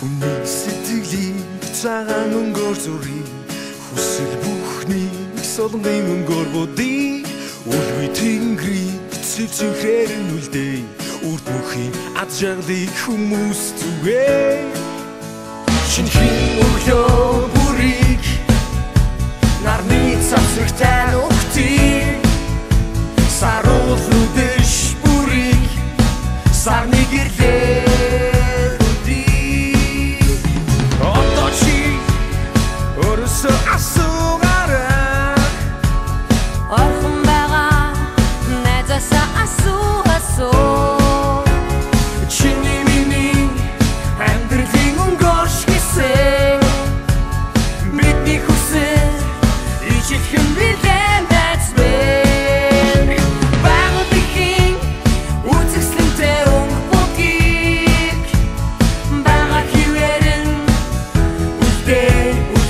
Хүний сэтгэлийг цагаан өнгөөр зургийг хүсэл бүхний солонгийн өнгөөр бодъё. Үлгүй тэнгэрийг цэвцэнхээр нь үлдээ. Үрд мөхийн ад жаргалыг хүмүүс зүгээ. Шинхэн өглөө бүрийг нарны цавцагтай нухтыг саруул нүдэш бүрийг сарны гэрлээ үдий. Одоо чи өрөөсөө асуугаарай. Орхон байгаа найзаасаа асуу. Чиний миний амьдралын өнгөөр шигсэн. Бидний хүсэл ижлэхэн билээ найзмэн. Багуудын үзэсгэлэнтэй өнгө бүгийг бага хивэрэн үлдээ.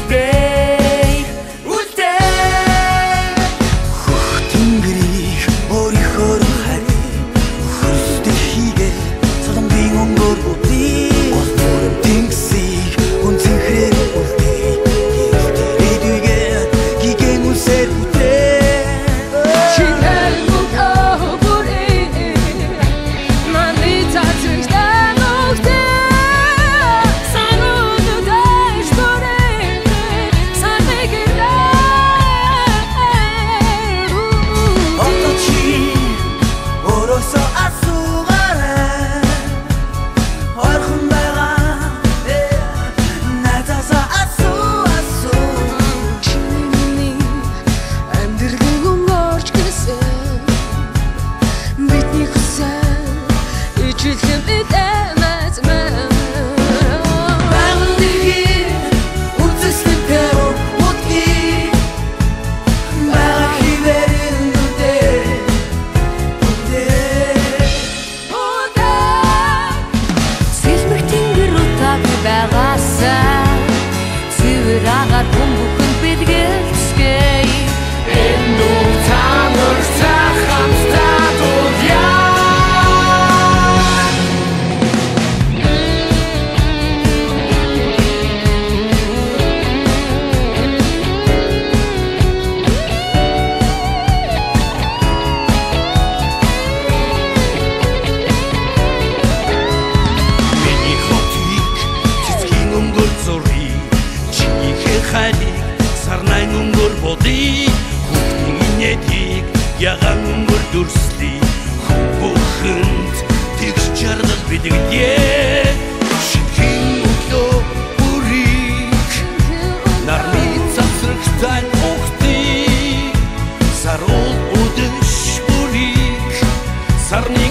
Хөх тэнгэрийг өөрийнхөө харин хөрсдөг хийгээ солонгийн өнгөөр бодъё. Гол бүрэн тэнгисийг үнцэнхрээр үлдээ. Хэвдэрээ гигэн үлсээр бүтээ. Шинээр мөнгө бүрийг нарны цавцагтай нухтыг саруул нүдэш бүрийг сарны гэрлээ. Одоо чи өрөөсөө асуугаарай. Орхон байгаа найзаасаа асуу. Чиний амьдралын өнгөрч гисэн. Бидний хүсэл ижлэхэн билээ найзмэн. Багуудын үзэсгэлэнтэй бүгдийг бага хивэрэн үлдээ. Сэлмэг тэнгэр утаг байгаасаа Тсевер агаар бүхэн бэлгэлцгээе. Энэ нүг танаар хамтдаа дуулъя. Миний хотыг цэцгийн өнгөөр зуръя. Чинийхээ хайрыг сарнайн өнгөөр бодъё. Хүүхдийн инээдийг ягаан өнгөөр дүрслэе. Хүн бүхэнд тэгш жаргал бэлэглэе. Шинхэн өглөө бүрийг нарны цавцагтай нухтыг саруул нүдэш бүрийг сарны